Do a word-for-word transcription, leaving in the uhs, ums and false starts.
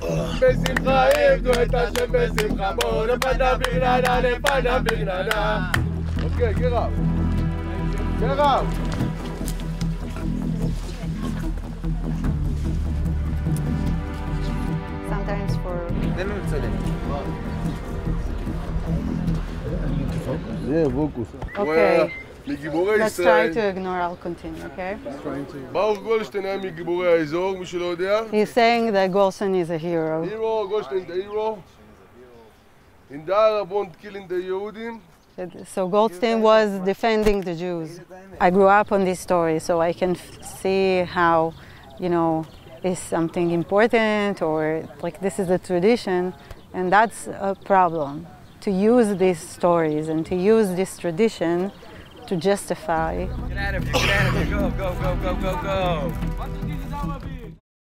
בשמחה עבדו את השם בשמחה, בואו לפניו ברננה, לפניו ברננה. אוקיי, get up. Get up. Sometimes for... Yeah, focus. Okay. מגיבורי Let's try ישראל. to ignore, I'll continue, okay? ברוך גולדשטיין היה מגיבורי האזור, מי שלא יודע. He's saying that Golson is a hero. Hero, Goldstein the hero. In the Arab killing the Yehudim. So Goldstein was defending the Jews. I grew up on this story, so I can f see how, you know, is something important or like this is a tradition, and that's a problem. To use these stories and to use this tradition to justify. Get out of here, get out of here, go, go, go, go, go, go.